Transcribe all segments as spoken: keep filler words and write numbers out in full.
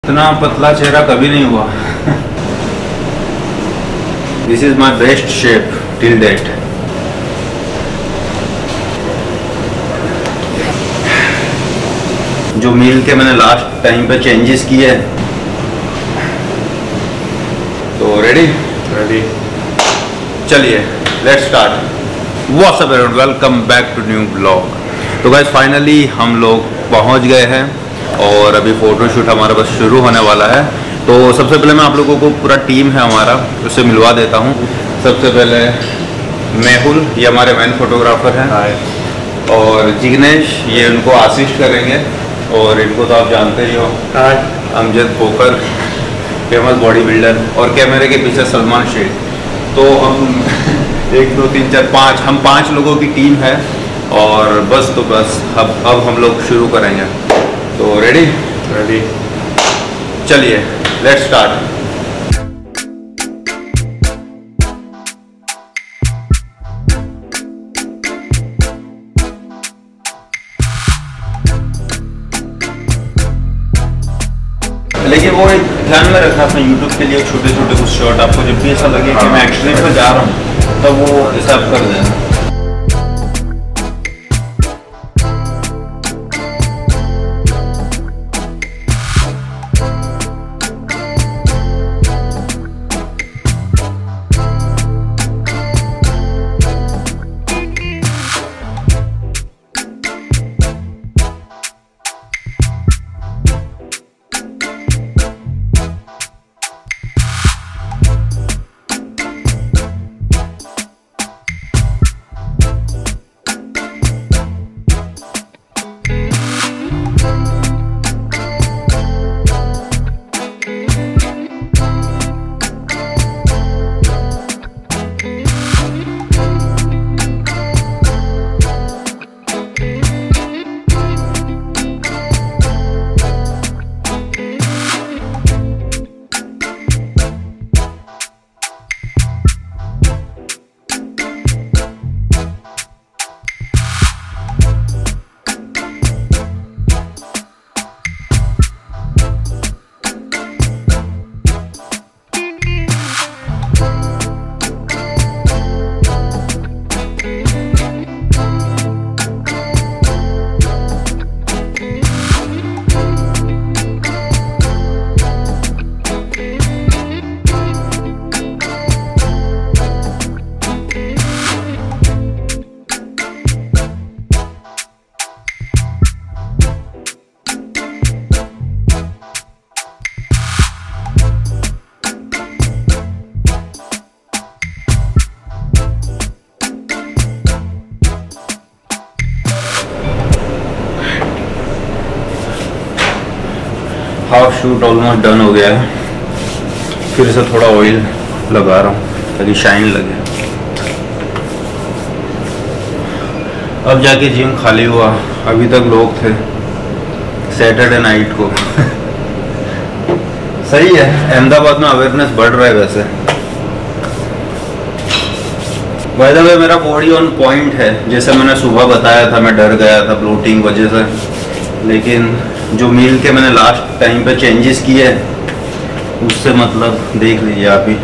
इतना पतला चेहरा कभी नहीं हुआ। This is my best shape till date. जो मील के मैंने लास्ट टाइम पे चेंजेस किए। तो रेडी रेडी चलिए let's start. What's up everyone, welcome back to new blog. तो गाइस फाइनली हम लोग पहुंच गए हैं और अभी फ़ोटोशूट हमारा बस शुरू होने वाला है। तो सबसे पहले मैं आप लोगों को पूरा टीम है हमारा उससे मिलवा देता हूँ। सबसे पहले मेहुल, ये हमारे मेन फोटोग्राफर हैं, और जिग्नेश, ये उनको असिस्ट करेंगे, और इनको तो आप जानते ही हो, अमजद पोकर, फेमस बॉडी बिल्डर, और कैमरे के पीछे सलमान शेख। तो हम एक दो तीन चार पाँच हम पाँच लोगों की टीम है, और बस तो बस अब अब हम लोग शुरू करेंगे। तो रेडी रेडी चलिए लेट्स स्टार्ट। लेकिन वो एक ध्यान में रखना अपने यूट्यूब के लिए छोटे छोटे कुछ शॉट, आपको जब भी ऐसा लगे कि मैं एक्सट्रीम पे जा रहा हूँ तब वो हिसाब कर देना। हाफ शूट ऑलमोस्ट डन हो गया है, फिर से थोड़ा ऑयल लगा रहा हूँ ताकि शाइन लगे। अब जाके जिम खाली हुआ, अभी तक लोग थे सैटरडे नाइट को। सही है, अहमदाबाद में अवेयरनेस बढ़ रहा है। वैसे बाय द वे मेरा बॉडी ऑन पॉइंट है, जैसे मैंने सुबह बताया था मैं डर गया था ब्लोटिंग वजह से, लेकिन जो मील के मैंने लास्ट टाइम पे चेंजेस किए उससे मतलब देख लीजिए आप ही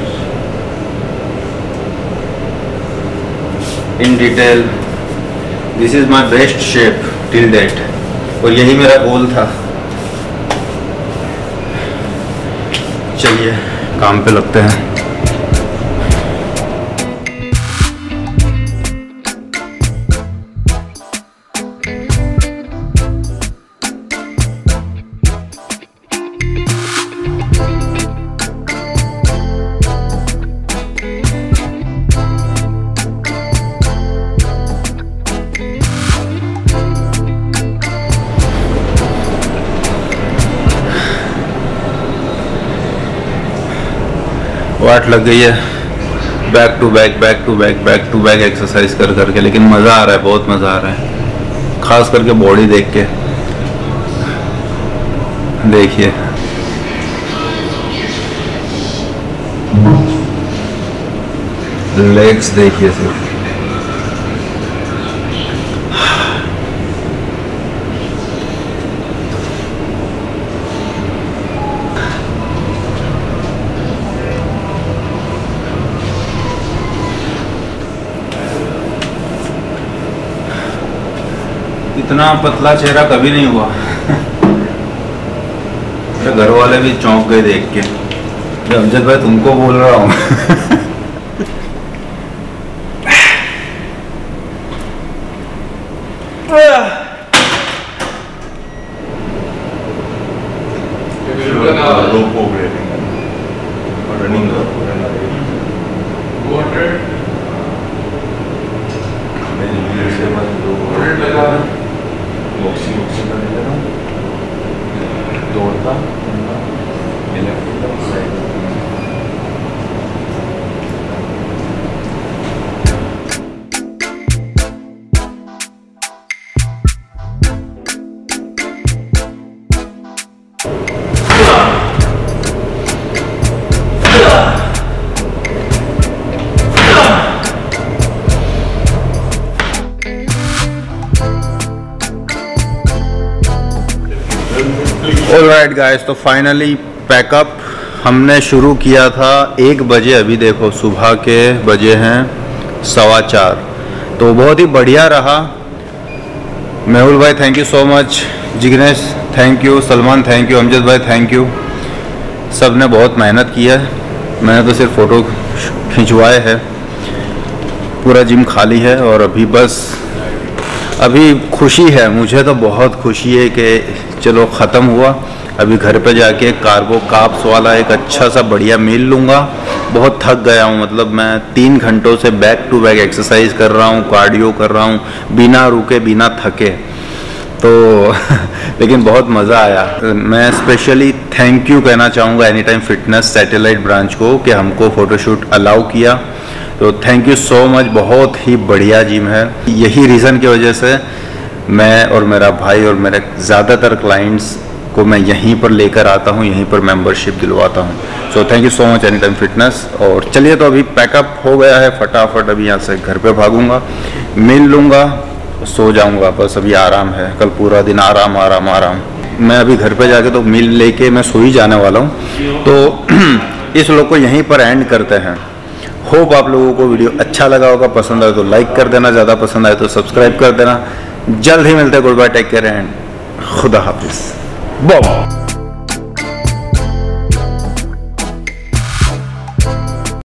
in detail. This is my best shape till date, और यही मेरा गोल था। चलिए काम पे लगते हैं। वाट लग गई है back to back back to back back to back exercise कर करके, लेकिन मज़ा आ रहा है, बहुत मज़ा आ रहा है, खास करके बॉडी देख के। देखिए लेग्स देखिए सिर्फ, इतना पतला चेहरा कभी नहीं हुआ। घर वाले भी चौंक गए देख के। अमजद भाई तुमको बोल रहा हूँ। ऑलराइट गाइस, तो फाइनली पैकअप हमने शुरू किया था एक बजे। अभी देखो सुबह के बजे हैं सवा चार। तो बहुत ही बढ़िया रहा। मेहुल भाई thank you so much, Jignesh thank you, Salman thank you, Amjad भाई थैंक यू। सब ने बहुत मेहनत की है। मैंने तो सिर्फ फ़ोटो खिंचवाए हैं। पूरा जिम खाली है और अभी बस अभी खुशी है, मुझे तो बहुत खुशी है कि चलो ख़त्म हुआ। अभी घर पे जाके कार्बो काप्स वाला एक अच्छा सा बढ़िया मील लूँगा। बहुत थक गया हूँ, मतलब मैं तीन घंटों से बैक टू बैक एक्सरसाइज कर रहा हूँ, कार्डियो कर रहा हूँ, बिना रुके बिना थके। तो लेकिन बहुत मज़ा आया। मैं स्पेशली थैंक यू कहना चाहूँगा Anytime Fitness satellite branch को कि हमको फ़ोटोशूट अलाउ किया। तो थैंक यू सो मच। बहुत ही बढ़िया जिम है। यही रीज़न की वजह से मैं और मेरा भाई और मेरे ज़्यादातर क्लाइंट्स को मैं यहीं पर लेकर आता हूँ, यहीं पर मेंबरशिप दिलवाता हूँ। So thank you so much Anytime Fitness. और चलिए, तो अभी पैकअप हो गया है फटाफट। अभी यहाँ से घर पे भागूंगा, मिल लूँगा, सो जाऊँगा। बस अभी आराम है, कल पूरा दिन आराम आराम आराम। मैं अभी घर पे जाके तो मिल लेके मैं सो ही जाने वाला हूँ। तो इस लोग को यहीं पर एंड करते हैं। होप आप लोगों को वीडियो अच्छा लगा होगा। पसंद आए तो लाइक कर देना, ज़्यादा पसंद आए तो सब्सक्राइब कर देना। जल्द ही मिलते हैं। Good bye, take care and खुदा हाफिज़। Boom!